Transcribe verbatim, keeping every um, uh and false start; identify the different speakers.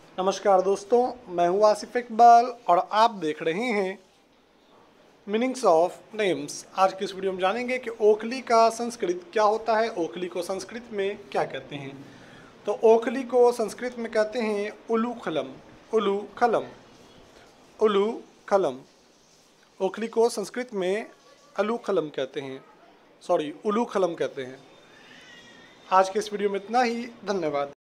Speaker 1: नमस्कार दोस्तों, मैं हूँ आसिफ इकबाल और आप देख रहे हैं मीनिंग्स ऑफ नेम्स। आज की इस वीडियो में जानेंगे कि ओखली का संस्कृत क्या होता है, ओखली को संस्कृत में क्या कहते हैं। तो ओखली को संस्कृत में कहते हैं उलू खलम। उलू खलम उलू खलम ओखली को संस्कृत में अलू खलम कहते हैं, सॉरी उलू खलम कहते हैं। आज के इस वीडियो में इतना ही, धन्यवाद।